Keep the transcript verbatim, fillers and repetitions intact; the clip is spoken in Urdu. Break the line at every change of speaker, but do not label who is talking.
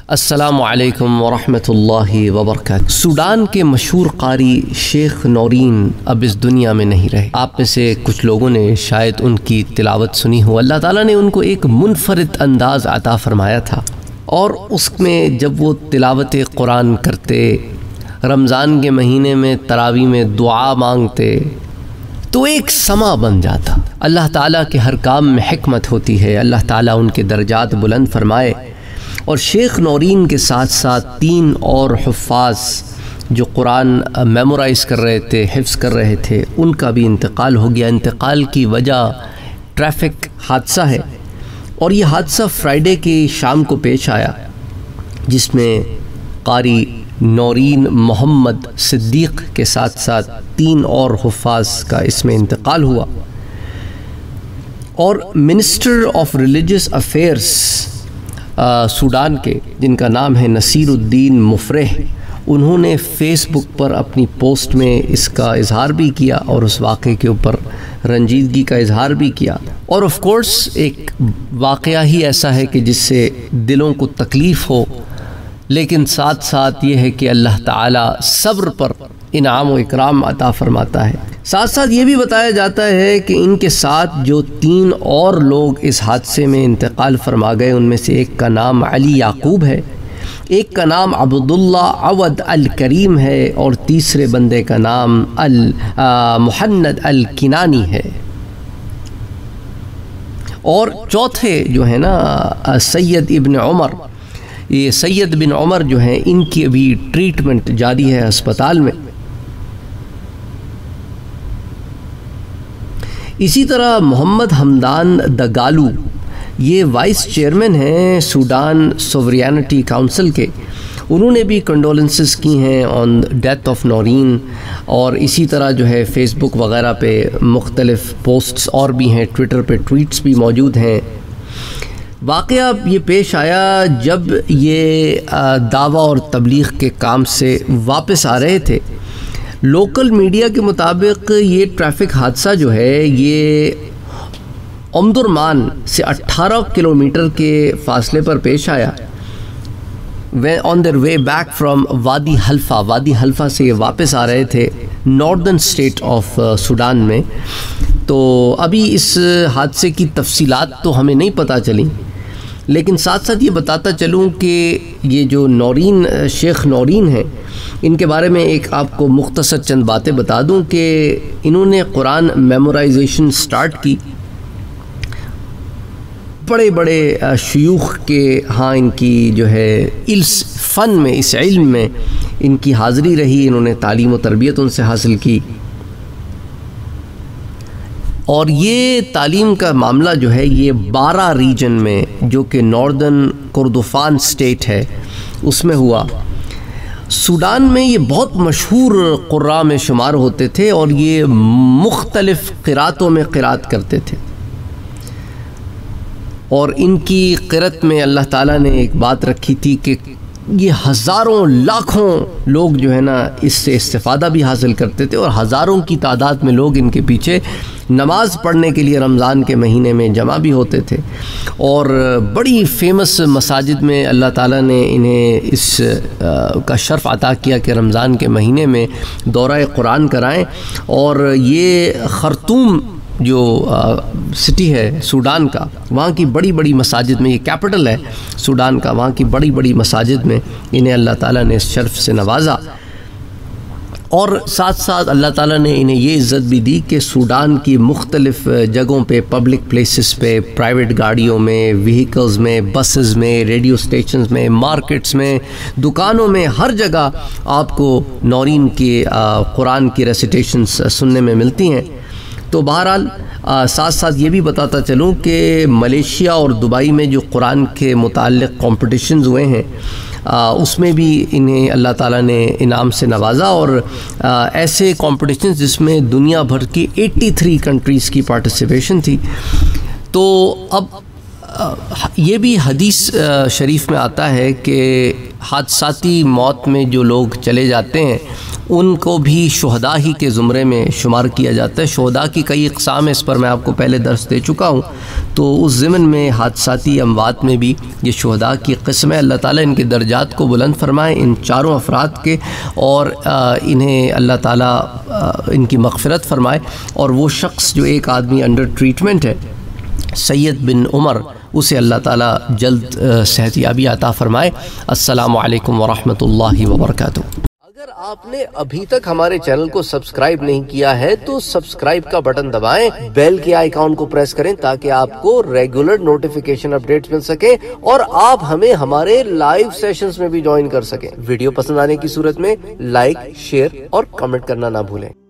السلام علیکم ورحمۃ اللہ وبرکاتہ۔ سوڈان کے مشہور قاری شیخ نورین اب اس دنیا میں نہیں رہے۔ آپ میں سے کچھ لوگوں نے شاید ان کی تلاوت سنی ہو۔ اللہ تعالیٰ نے ان کو ایک منفرد انداز عطا فرمایا تھا، اور اس میں جب وہ تلاوت قرآن کرتے، رمضان کے مہینے میں تراویح میں دعا مانگتے، تو ایک سما بن جاتا۔ اللہ تعالیٰ کے ہر کام میں حکمت ہوتی ہے، اللہ تعالیٰ ان کے درجات بلند فرمائے۔ اور شیخ نورین کے ساتھ ساتھ تین اور حفاظ جو قرآن میمورائز کر رہے تھے، حفظ کر رہے تھے، ان کا بھی انتقال ہو گیا۔ انتقال کی وجہ ٹریفک حادثہ ہے، اور یہ حادثہ فرائیڈے کی شام کو پیش آیا، جس میں قاری نورین محمد صدیق کے ساتھ ساتھ تین اور حفاظ کا اس میں انتقال ہوا۔ اور minister of religious affairs Sudan کے، جن کا نام ہے نصیر الدین مفرح، انہوں نے فیس بک پر اپنی پوسٹ میں اس کا اظہار بھی کیا اور اس واقعے کے اوپر رنجیدگی کا اظہار بھی کیا۔ اور آف کورس ایک واقعہ ہی ایسا ہے کہ جس سے دلوں کو تکلیف ہو، لیکن ساتھ ساتھ یہ ہے کہ اللہ تعالیٰ صبر پر انعام و اکرام عطا فرماتا ہے۔ ساتھ ساتھ یہ بھی بتایا جاتا ہے کہ ان کے ساتھ جو تین اور لوگ اس حادثے میں انتقال فرما گئے، ان میں سے ایک کا نام علی یعقوب ہے، ایک کا نام عبداللہ عود الکریم ہے، اور تیسرے بندے کا نام محند الکنانی ہے۔ اور چوتھے جو ہے نا سید ابن عمر، یہ سید بن عمر جو ہیں، ان کی ابھی ٹریٹمنٹ جاری ہے ہسپتال میں۔ اسی طرح محمد حمدان دگالو، یہ وائس چیئرمین ہیں سوڈان سوورینٹی کاؤنسل کے، انہوں نے بھی کنڈولنسز کی ہیں آن ڈیتھ آف نورین، اور اسی طرح جو ہے فیس بک وغیرہ پہ مختلف پوسٹس اور بھی ہیں، ٹویٹر پہ ٹویٹس بھی موجود ہیں۔ واقعہ یہ پیش آیا جب یہ دعویٰ اور تبلیغ کے کام سے واپس آ رہے تھے۔ لوکل میڈیا کے مطابق یہ ٹریفک حادثہ جو ہے یہ امدرمان سے اٹھارہ کلومیٹر کے فاصلے پر پیش آیا، on their way back from Wadi Halfa. وادی حلفہ سے یہ واپس آ رہے تھے ناردرن اسٹیٹ آف سوڈان میں۔ تو ابھی اس حادثے کی تفصیلات تو ہمیں نہیں پتہ چلیں، لیکن ساتھ ساتھ یہ بتاتا چلوں کہ یہ جو نورین شیخ نورین ہیں، ان کے بارے میں ایک آپ کو مختصر چند باتیں بتا دوں کہ انہوں نے قرآن میمورائزیشن سٹارٹ کی۔ بڑے بڑے شیوخ کے ہاں ان کی جو ہے اس فن میں، اس علم میں ان کی حاضری رہی، انہوں نے تعلیم و تربیت ان سے حاصل کی، اور یہ تعلیم کا معاملہ جو ہے یہ بارہ ریجن میں، جو کہ ناردرن کردفان سٹیٹ ہے، اس میں ہوا۔ سوڈان میں یہ بہت مشہور قراء میں شمار ہوتے تھے، اور یہ مختلف قراتوں میں قرات کرتے تھے، اور ان کی قرت میں اللہ تعالیٰ نے ایک بات رکھی تھی کہ یہ ہزاروں لاکھوں لوگ جو ہے نا اس سے استفادہ بھی حاصل کرتے تھے، اور ہزاروں کی تعداد میں لوگ ان کے پیچھے نماز پڑھنے کے لیے رمضان کے مہینے میں جمع بھی ہوتے تھے، اور بڑی فیمس مساجد میں اللہ تعالیٰ نے انہیں اس کا شرف عطا کیا کہ رمضان کے مہینے میں دورہ قرآن کرائیں۔ اور یہ خرطوم جو سٹی ہے سوڈان کا، وہاں کی بڑی بڑی مساجد میں، یہ کیپٹل ہے سوڈان کا، وہاں کی بڑی بڑی مساجد میں انہیں اللہ تعالیٰ نے اس شرف سے نوازا۔ اور ساتھ ساتھ اللہ تعالیٰ نے انہیں یہ عزت بھی دی کہ سوڈان کی مختلف جگہوں پہ، پبلک پلیسز پہ، پرائیویٹ گاڑیوں میں، وہیکلز میں، بسز میں، ریڈیو سٹیشنز میں، مارکیٹس میں، دکانوں میں، ہر جگہ آپ کو نورین کی قرآن کی ریسیٹیشنز سننے میں ملتی ہیں۔ تو بہرحال ساتھ ساتھ یہ بھی بتاتا چلوں کہ ملیشیا اور دبئی میں جو قرآن کے متعلق کمپٹیشنز ہوئے ہیں، اس میں بھی انہیں اللہ تعالیٰ نے انعام سے نوازا، اور ایسے کمپٹیشنز جس میں دنیا بھر کی اٹھاسی کنٹریز کی پارٹیسپیشن تھی۔ تو اب یہ بھی حدیث شریف میں آتا ہے کہ حادثاتی موت میں جو لوگ چلے جاتے ہیں ان کو بھی شہداء ہی کے زمرے میں شمار کیا جاتا ہے. شہداء کی کئی اقسام ہیں، اس پر میں آپ کو پہلے درس دے چکا ہوں. تو اس ضمن میں حادثاتی اموات میں بھی یہ شہداء کی قسم ہے. اللہ تعالیٰ ان کے درجات کو بلند فرمائے ان چاروں افراد کے، اور انہیں اللہ تعالیٰ ان کی مغفرت فرمائے. اور وہ شخص جو ایک آدمی انڈر ٹریٹمنٹ ہے سید بن عمر، اسے اللہ تعالیٰ جلد صحت یابی عطا فرمائے. السلام علیکم ورحمۃ اللہ وبرکاتہ. اگر آپ نے ابھی تک ہمارے چینل کو سبسکرائب نہیں کیا ہے تو سبسکرائب کا بٹن دبائیں، بیل کے آئیکن کو پریس کریں تاکہ آپ کو ریگولر نوٹیفیکیشن اپڈیٹس مل سکے اور آپ ہمیں ہمارے لائیو سیشنز میں بھی جوائن کر سکیں. ویڈیو پسند آنے کی صورت میں لائک، شیئر اور کمنٹ کرنا نہ بھولیں.